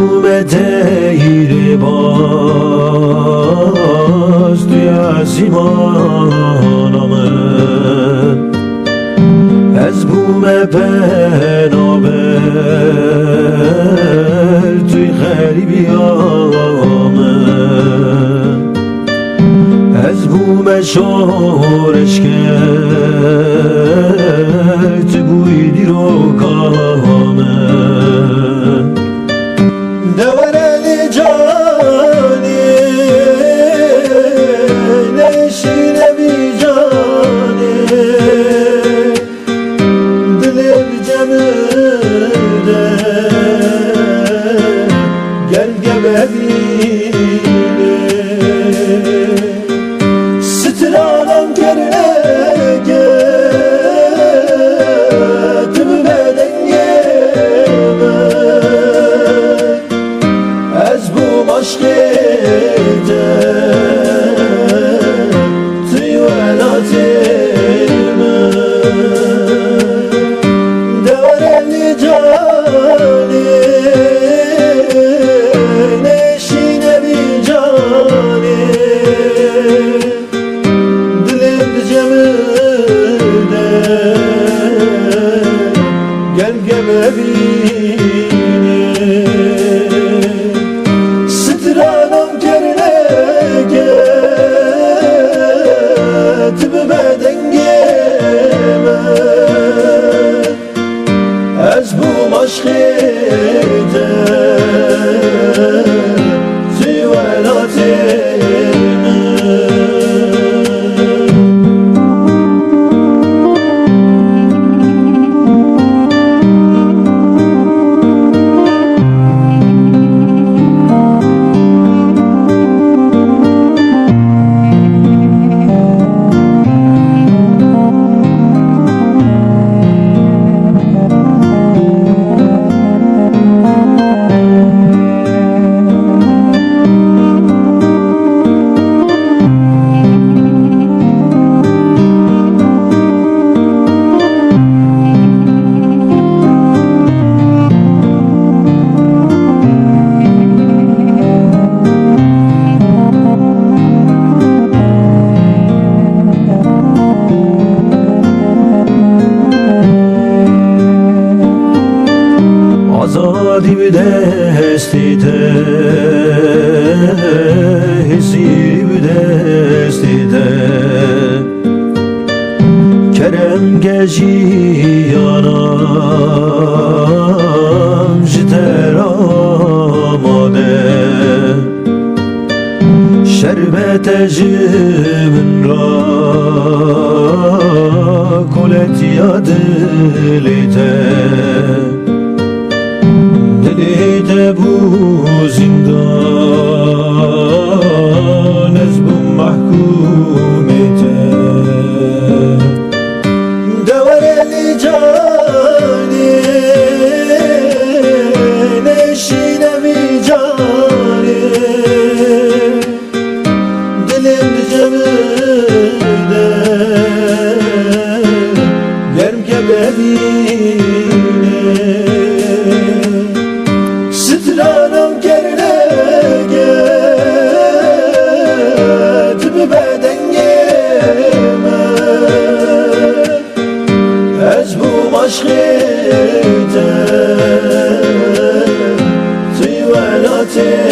بوم تیر باز توی آسمانم از بوم پنابر توی غریبیام از بوم شورش کرد تو بوی دیرو کامه دورلی جانی نشین بی جانی دلم جمده گل گبهیله سترانم کرده گتم بدنگمه از bu aşkıda tüyvelatime devreli cani neşine bir cani dilim cemide gel gebebine سترانم کرده گتم بدنگمه از bu aşkıda tüyvelatime آزادی به دستیته حسی به دستیته کرم گجیانم جتر آماده شربت جبن را کلت یاد لیته دلیده bu zindan از bu mahkumete devreli cani neşine bir cani dilim cemide yerim kebebine سترانم کرده گتم بدنگمه از bu aşkıda tüyvelatime